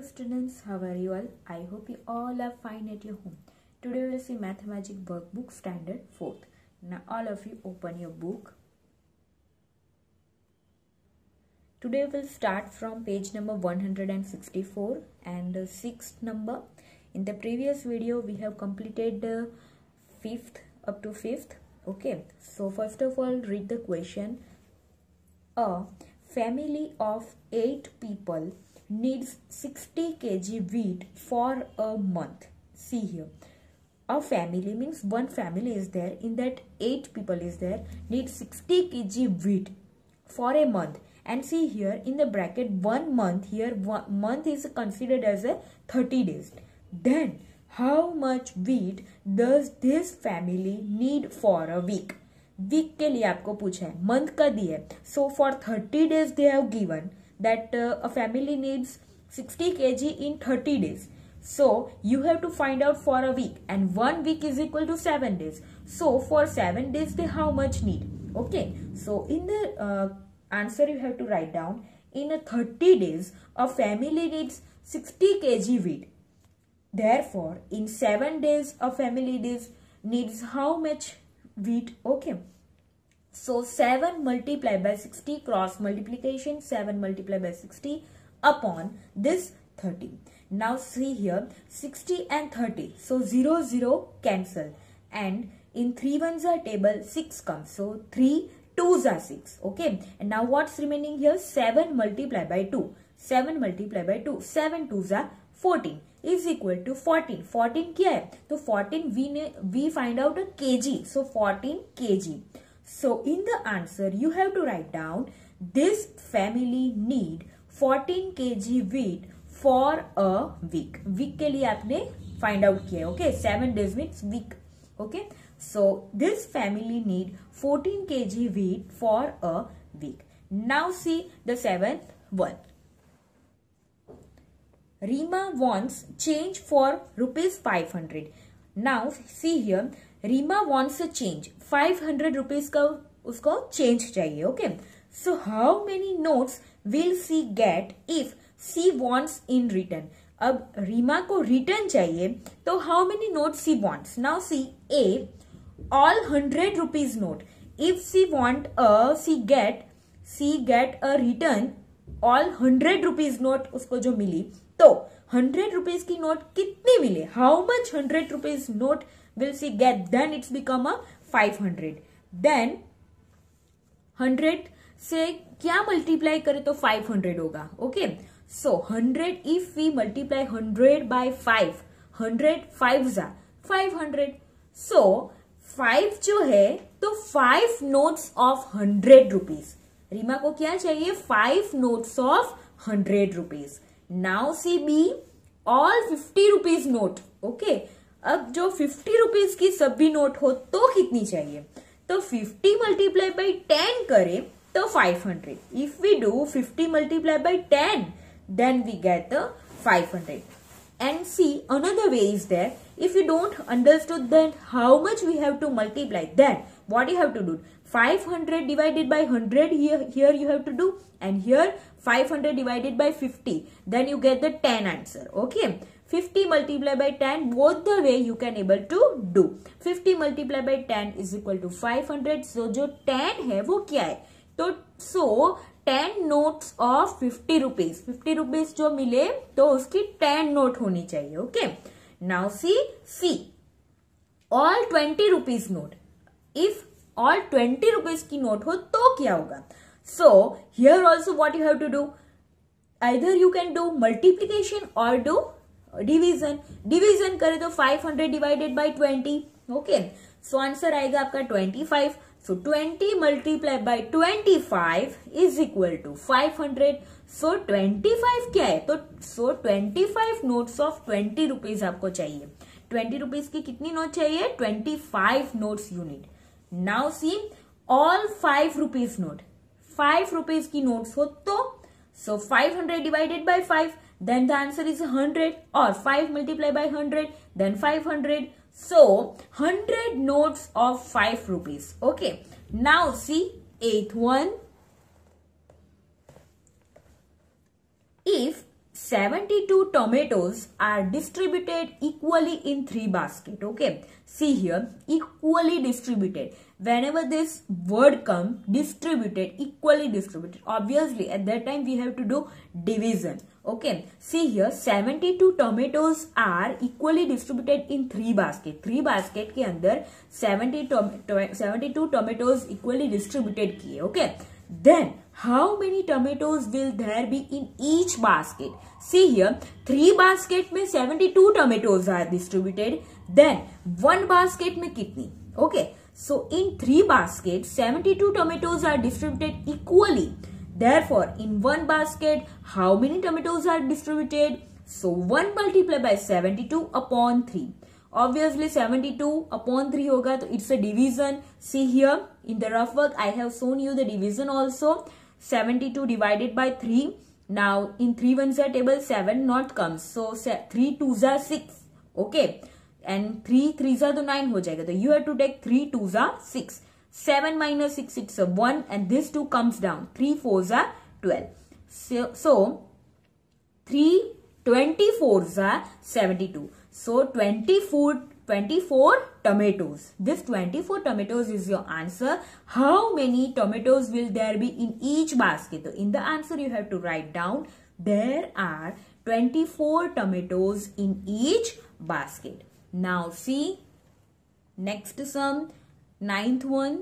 students, how are you all? I hope you all are fine at your home. Today we will see Mathemagic Workbook Standard 4th. Now all of you open your book. Today we will start from page number 164 and 6th number. In the previous video we have completed 5th up to 5th. Okay, so first of all read the question. A family of 8 people needs 60 kg wheat for a month. See here, a family means one family is there, in that 8 people is there, needs 60 kg wheat for a month. And see here in the bracket 1 month, here 1 month is considered as a 30 days. Then how much wheat does this family need for a week? Week के लिए आपको पूछा है, month का दिया है. So for 30 days they have given that a family needs 60 kg in 30 days. So you have to find out for a week, and 1 week is equal to 7 days. So for 7 days they how much need? Okay, so in the answer you have to write down, in a 30 days a family needs 60 kg wheat. Therefore in 7 days a family needs how much wheat? Okay, so 7 multiplied by 60, cross multiplication, 7 multiplied by 60 upon this 30. Now see here 60 and 30, so 0 0 cancel, and in 3 ones are table 6 comes, so 3 2s are 6. Okay, and now what's remaining here? 7 multiplied by 2, 7 multiplied by 2, 7 2s are 14 is equal to 14. 14 क्या है? तो 14 we find out a kg, so 14 kg. So in the answer you have to write down, this family need 14 kg wheat for a week. Week के लिए आपने find out किया है. Okay, 7 days means week. Okay, so this family need 14 kg wheat for a week. Now see the 7th one. Rima wants change for rupees 500. Now see here, Rima wants a change. 500 rupees का उसको change चाहिए. Okay, so how many notes will she get if she wants in return? अब रीमा को return चाहिए, तो how many notes she wants? Now see A, all 100 rupees note. If she want she get a return all 100 rupees note उसको जो मिली, तो 100 rupees की note कितनी मिले? How much 100 rupees note will see get? Then it's become a 500. देन 100 से क्या multiply करे तो 500 होगा. Okay, so 100 if we multiply 100 by 5, 100 5 जा 500. सो 5 जो है तो 5 नोट्स ऑफ 100 रुपीज. रीमा को क्या चाहिए? 5 notes of 100 rupees. Now see be, all 50 rupees note. Okay, अब जो 50 रुपीज की सभी नोट हो तो कितनी चाहिए? तो 50 मल्टीप्लाई बाई 10 करें तो 500. If we do 50 multiply by 10 then we get the 500. And see, another way is there. If you don't understood that how much we have to multiply, then what you have to do? 500 divided by 100 here you have to do, and here 500 divided by 50. Then you get the 10 answer. Okay, 50 multiplied by 10, both the way you can able to do. 50 multiplied by 10 is equal to 500. So जो 10 है वो क्या है? तो so 10 notes of 50 rupees. 50 rupees जो मिले तो उसकी 10 note होनी चाहिए. Okay, now see all 20 rupees note. If all 20 rupees की note हो तो क्या होगा? So here also what you have to do, either you can do multiplication or do division. Division करे तो 500 divided by 20. Okay, so answer आएगा आपका 25. So 20 multiplied by 25 is equal to 500. So 25 क्या है? तो so 25 notes of 20 rupees आपको चाहिए. 20 rupees की कितनी नोट चाहिए? 25 notes you need. Now see, all 5 rupees note. 5 rupees की notes हो तो so 500 divided by 5, then the answer is 100, or 5 multiplied by 100, then 500. So 100 notes of 5 rupees. Okay, now see 8th one. If 72 tomatoes are distributed equally in 3 baskets. Okay, see here, equally distributed. Whenever this word comes, distributed, equally distributed, obviously at that time we have to do division. Okay, see here, 72 tomatoes are equally distributed in 3 baskets. 3 basket के अंदर 72 tomatoes equally distributed किए. Okay, then how many tomatoes will there be in each basket? See here, 3 basket में 72 tomatoes are distributed. Then 1 basket में कितनी? Okay, so in 3 baskets 72 tomatoes are distributed equally. Therefore, in 1 basket, how many tomatoes are distributed? So 1 multiplied by 72 upon 3. Obviously 72 upon 3 होगा, तो it's a division. See here in the rough work I have shown you the division also. 72 divided by 3. Now in 3 ones are table, 7 not comes. So 3 2s are 6. Okay. And 3 3s are तो 9 हो जाएगा. So you have to take 3 2s are 6. 7 minus 6, it's a 1, and this 2 comes down. 3 4s are 12. So 3 24s are 72. So 24 tomatoes. This 24 tomatoes is your answer. How many tomatoes will there be in each basket? So in the answer you have to write down there are 24 tomatoes in each basket. Now see next sum, 9th one.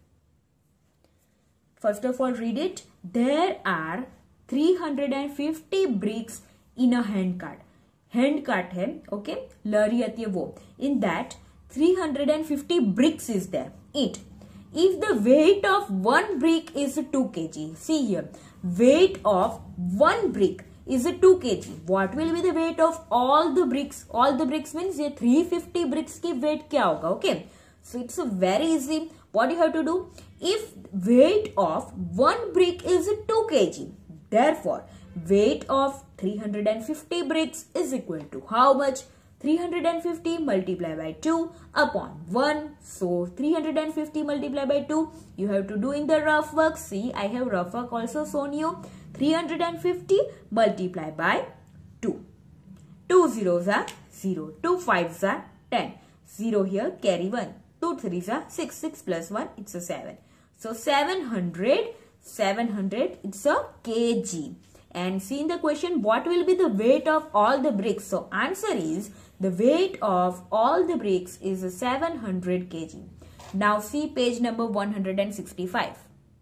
First of all read it. There are 350 bricks in a hand cart. Hand cart है, okay, लरी आती है वो. In that 350 bricks is there. It. If the weight of one brick is 2 kg. See here, weight of one brick is 2 kg. What will be the weight of all the bricks? All the bricks means ये 350 bricks की weight क्या होगा? Okay. So it's a very easy. What you have to do? If weight of one brick is 2 kg, therefore weight of 350 bricks is equal to how much? 350 multiplied by 2 upon 1. So 350 multiplied by 2. You have to do in the rough work. See, I have rough work also shown you. 350 multiplied by 2. 2 zeros are 0. 2 5s are 10. 0 here, carry 1. 2 3s are 6. 6 plus 1, it's a 7. So 700, it's a kg. And see in the question, what will be the weight of all the bricks? So answer is, the weight of all the bricks is 700 kg. Now see page number 165.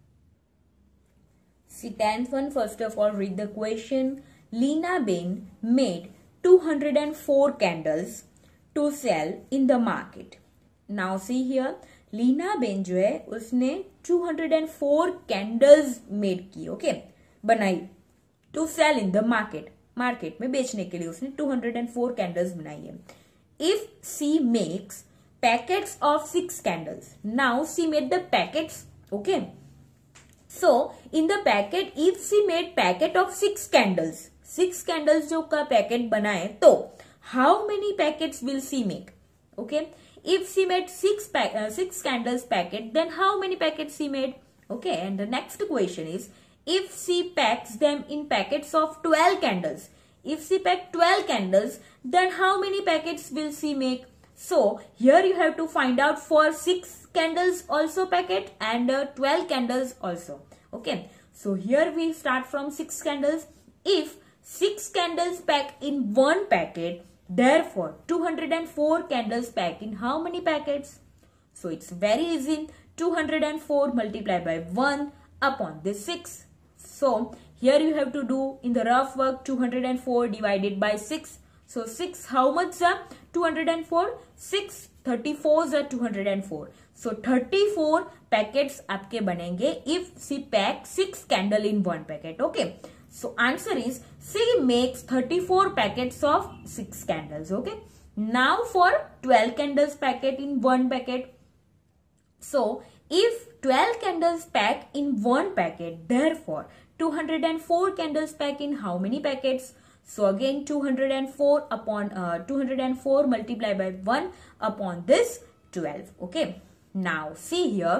See 10th one, first of all read the question. Leena Ben made 204 candles to sell in the market. Now see here, Leena ben जो है उसने 204 candles made की, okay, बनाई to sell in the market. Market में बेचने के लिए उसने 204 कैंडल्स बनाई है. If she makes packets of 6 candles. Now she made the packets, okay. So in the packet, if she made packet of 6 candles, 6 candles जो का पैकेट बनाए, तो how many packets will she make? Okay, if she made 6 candles packet, then how many packets she made? Okay, and the next question is, if she packs them in packets of 12 candles, if she pack 12 candles, then how many packets will she make? So here you have to find out for 6 candles also packet and 12 candles also. Okay, so here we start from 6 candles. If 6 candles pack in one packet, therefore 204 candles pack in how many packets? So it's very easy. 204 multiplied by 1 upon this 6. So here you have to do in the rough work 204 divided by 6. So 6 how much are 204? 6 34s are 204. So 34 packets आपके बनेंगे if she pack 6 candle in one packet. Okay. So answer is, she makes 34 packets of 6 candles. Okay. Now for 12 candles packet in one packet. So if 12 candles pack in one packet, therefore 204 candles pack in how many packets? So again 204 upon 204 multiplied by 1 upon this 12. Okay. Now see here.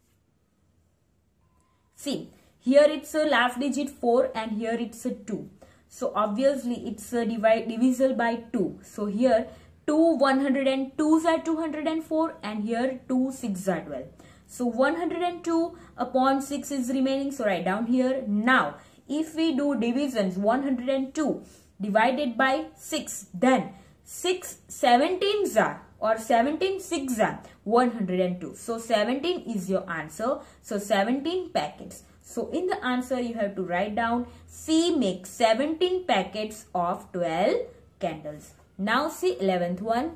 See. Here it's a last digit 4 and here it's a 2. So obviously it's divisible by 2. So here 2 102s are 204 and here 2 6 are 12. So 102 upon 6 is remaining. So write down here. Now if we do divisions, 102 divided by 6, then 6 17s are, or 17 6 are 102. So 17 is your answer. So 17 packets. So in the answer you have to write down C makes 17 packets of 12 candles. Now see 11th one.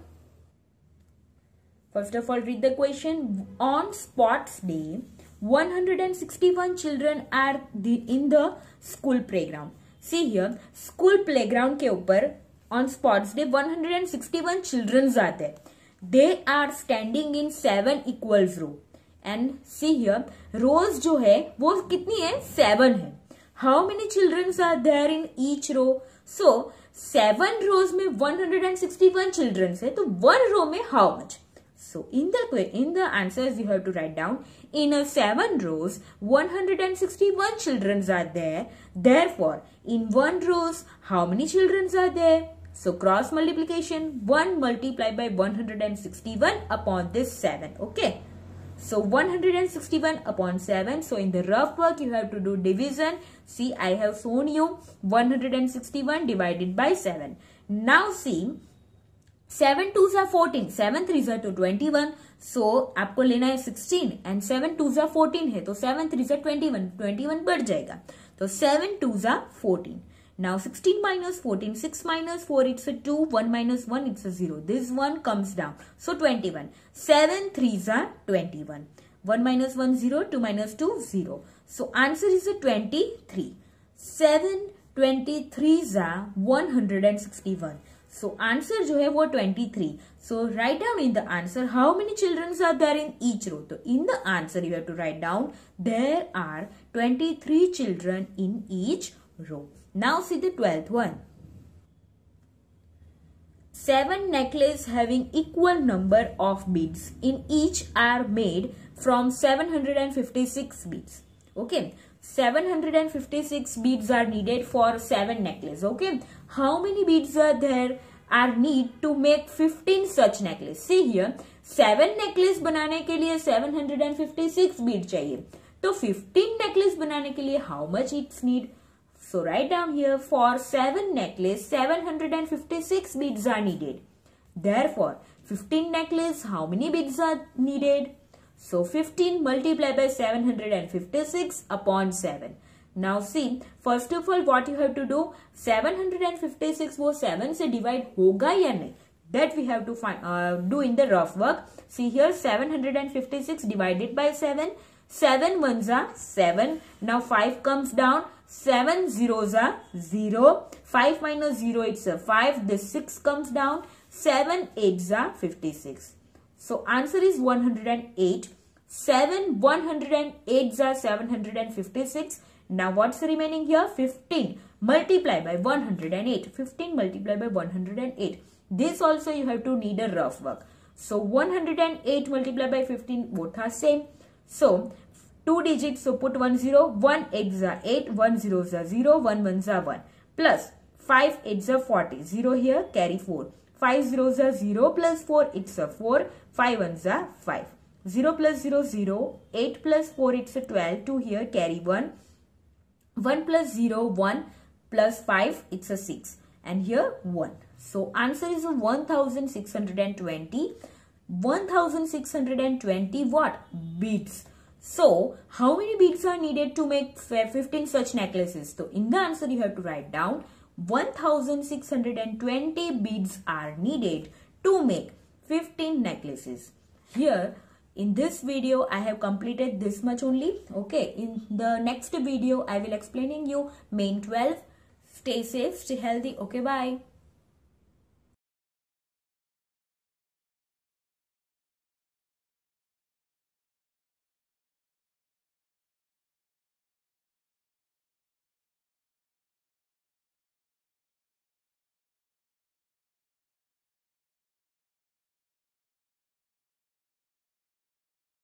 First of all, read the question. On Sports Day, 161 children are in the school playground. See here, school playground के ऊपर on Sports Day 161 children are there. They are standing in 7 equals row. And see here, rows जो है वो कितनी है? 7 है. How many children are there in each row? So 7 rows में 161 children है, तो 1 row में how much? So in the answers you have to write down, in a 7 rows 161 children are there. Therefore in 1 rows how many children are there? So cross multiplication, 1 multiplied by 161 upon this 7. Okay. So 161 upon 7. So in the rough work you have to do division. See, I have shown you 161 divided by 7. Now see, 7 2s are 14, 7 3s are 21. So आपको लेना है 16 and 7 2s are 14 है, तो 7 3s are 21, 21 बढ़ जाएगा, तो 7 2s are 14. Now 16 minus 14, 6 minus 4, it's a 2, 1 minus 1, it's a 0. This one comes down. So 21. 7 3s are 21. 1 minus 1, 0, 2 minus 2, 0. So answer is a 23. 7 23s are 161. So answer जो है वो 23. So write down in the answer how many children are there in each row. So in the answer you have to write down there are 23 children in each row. Now see the 12th one. 7 necklaces having equal number of beads in each are made from 756 beads. Okay. 756 beads are needed for 7 necklaces. Okay. How many beads are there are need to make 15 such necklaces? See here, 7 necklace बनाने के लिए 756 bead चाहिए. तो 15 necklace बनाने के लिए how much it's need? So write down here, for 7 necklace 756 beads are needed. Therefore 15 necklace how many beads are needed? So 15 multiplied by 756 upon 7. Now see, first of all what you have to do, 756 वो 7 से divide होगा या नहीं? That we have to find do in the rough work. See here, 756 divided by 7. 7 ones are 7. Now 5 comes down. 7 zeros are 0. 5 minus 0 it's a 5. This 6 comes down. 7 8s are 56. So answer is 108. 7 108s are 756. Now what's remaining here? 15 multiplied by 108. 15 multiplied by 108. This also you have to need a rough work. So 108 multiplied by 15, both are same. So 2 digits, so put 1 0. 1 8s are 8, 1 0s are 0, 1 1s are 1. Plus 5 8s are 40. 0 here, carry 4. 5 zeros are 0 plus 4, it's a 4. 5 1s are 5. 0 plus 0, 0. 8 plus 4, it's a 12. 2 here, carry 1. 1 plus 0, 1 plus 5, it's a 6. And here 1. So answer is a 1620. 1620 what? Beads. So how many beads are needed to make 15 such necklaces? So in the answer you have to write down 1620 beads are needed to make 15 necklaces. Here in this video I have completed this much only. Okay, in the next video I will explaining you main 12. Stay safe, stay healthy. Okay, bye.